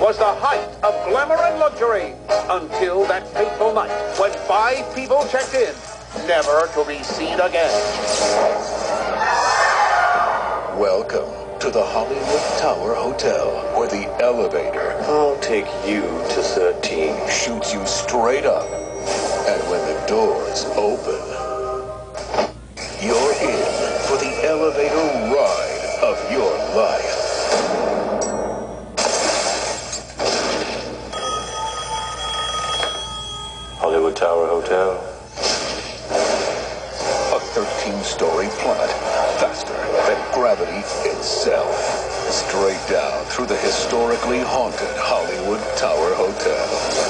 was the height of glamour and luxury until that fateful night when 5 people checked in, never to be seen again. Welcome to the Hollywood Tower Hotel, where the elevator, I'll take you to 13, shoots you straight up. And when the doors open, you're in for the elevator ride of your life. Hollywood Tower Hotel. A 13-story planet, faster than gravity itself. Straight down through the historically haunted Hollywood Tower Hotel.